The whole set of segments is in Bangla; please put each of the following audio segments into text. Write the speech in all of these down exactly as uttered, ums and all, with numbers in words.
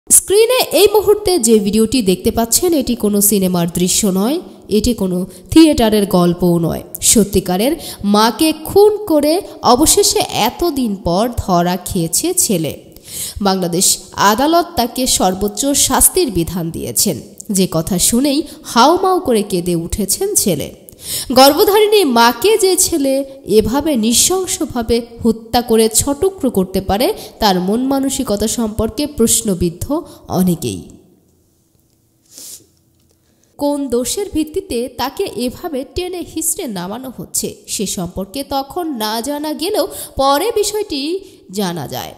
স্ক্রিনে এই মুহূর্তে যে ভিডিওটি দেখতে পাচ্ছেন এটি কোনো সিনেমার দৃশ্য নয়, এটি কোনো থিয়েটারের গল্পও নয়। সত্যিকারের মাকে খুন করে অবশেষে এতদিন পর ধরা খেয়েছে ছেলে। বাংলাদেশ আদালত তাকে সর্বোচ্চ শাস্তির বিধান দিয়েছেন, যে কথা শুনেই হাউমাউ করে কেঁদে উঠেছেন ছেলে। গর্ভধারিণী মাকে যে ছেলে এভাবে নৃশংসভাবে হত্যা করে ছটুকরো করতে পারে তার মন মানসিকতা সম্পর্কে প্রশ্নবিদ্ধ অনেকেই। কোন দোষের ভিত্তিতে তাকে এভাবে টেনে হিঁচড়ে নামানো হচ্ছে সে সম্পর্কে তখন না জানা গেলেও পরে বিষয়টি জানা যায়।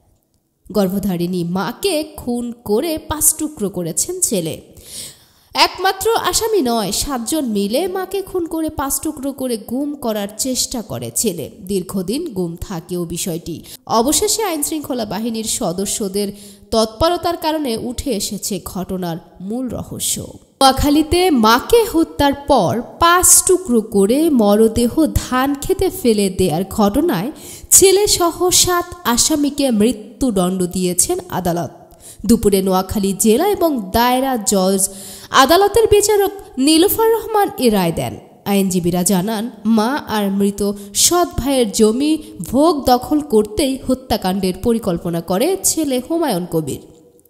গর্ভধারিণী মাকে খুন করে পাঁচ টুকরো করেছেন ছেলে। একমাত্র আসামি নয়, সাতজন মিলে মাকে খুন করে পাঁচ টুকরো করে গুম করার চেষ্টা করে ছেলে। দীর্ঘদিন গুম থাকেও বিষয়টি অবশেষে আইনশৃঙ্খলা বাহিনীর সদস্যদের তৎপরতার কারণে উঠে এসেছে ঘটনার মূল রহস্য। নোয়াখালীতে মাকে হত্যার পর পাঁচ টুকরো করে মরদেহ ধান খেতে ফেলে দেওয়ার ঘটনায় ছেলেসহ সাত আসামিকে মৃত্যুদণ্ড দিয়েছেন আদালত। দুপুরে নোয়াখালী জেলা এবং দায়রা জজ আদালতের বিচারক নীলুফার রহমান এ রায় দেন। আইনজীবীরা জানান, মা আর মৃত সৎ ভাইয়ের জমি ভোগ দখল করতেই হত্যাকাণ্ডের পরিকল্পনা করে ছেলে হুমায়ুন কবির।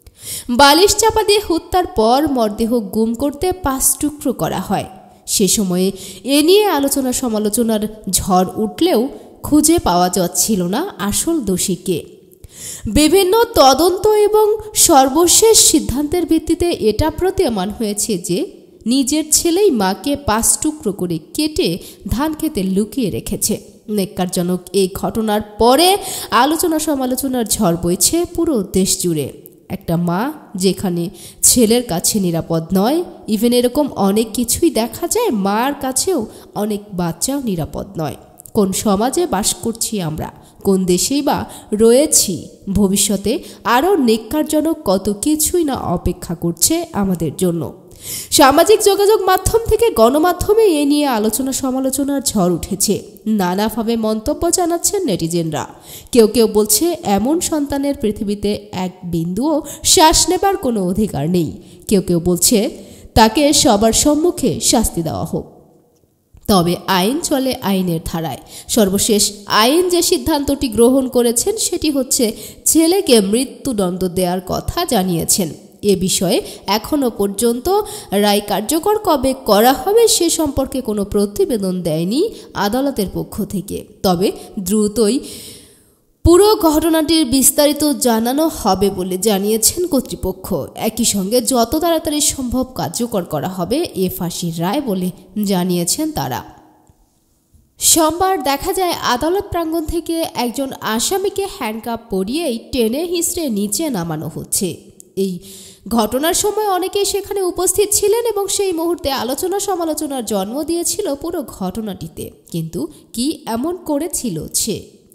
বালিশ চাপা দিয়ে হত্যার পর মরদেহ গুম করতে পাঁচ টুকরো করা হয়। সে সময়ে এ নিয়ে আলোচনা সমালোচনার ঝড় উঠলেও খুঁজে পাওয়া যাচ্ছিল না আসল দোষীকে। বিভিন্ন তদন্ত এবং সর্বশেষ সিদ্ধান্তের ভিত্তিতে এটা প্রতীয়মান হয়েছে যে নিজের ছেলেই মাকে পাঁচ টুকরো করে কেটে ধান খেতে লুকিয়ে রেখেছে। ন্যাক্কারজনক এই ঘটনার পরে আলোচনা সমালোচনার ঝড় বইছে পুরো দেশ জুড়ে। একটা মা যেখানে ছেলের কাছে নিরাপদ নয়, ইভেন এরকম অনেক কিছুই দেখা যায়, মার কাছেও অনেক বাচ্চাও নিরাপদ নয়। কোন সমাজে বাস করছি আমরা, কোন দেশেই বা রয়েছি? ভবিষ্যতে আরও ন্যাক্কারজনক কত কিছুই না অপেক্ষা করছে আমাদের জন্য। সামাজিক যোগাযোগ মাধ্যম থেকে গণমাধ্যমে এ নিয়ে আলোচনা সমালোচনার ঝড় উঠেছে। নানাভাবে মন্তব্য জানাচ্ছেন নেটিজেনরা। কেউ কেউ বলছে এমন সন্তানের পৃথিবীতে এক বিন্দুও শ্বাস নেবার কোনো অধিকার নেই। কেউ কেউ বলছে তাকে সবার সম্মুখে শাস্তি দেওয়া হোক। তবে আইন চলে আইনের ধারায়। সর্বশেষ আইন যে সিদ্ধান্তটি গ্রহণ করেছেন সেটি হচ্ছে ছেলেকে মৃত্যুদণ্ড দেওয়ার কথা জানিয়েছেন। এ বিষয়ে এখনও পর্যন্ত রায় কার্যকর কবে করা হবে সে সম্পর্কে কোনো প্রতিবেদন দেয়নি আদালতের পক্ষ থেকে। তবে দ্রুতই পুরো ঘটনাটির বিস্তারিত জানানো হবে বলে জানিয়েছেন কর্তৃপক্ষ। একই সঙ্গে যত তাড়াতাড়ি সম্ভব কার্যকর করা হবে এ ফাঁসির রায় বলে জানিয়েছেন তারা। সোমবার দেখা যায় আদালত প্রাঙ্গণ থেকে একজন আসামিকে হ্যান্ডকাপ পরিয়েই টেনে হিঁচড়ে নিচে নামানো হচ্ছে। এই ঘটনার সময় অনেকেই সেখানে উপস্থিত ছিলেন এবং সেই মুহূর্তে আলোচনা সমালোচনার জন্ম দিয়েছিল পুরো ঘটনাটিতে। কিন্তু কি এমন করেছিল সে?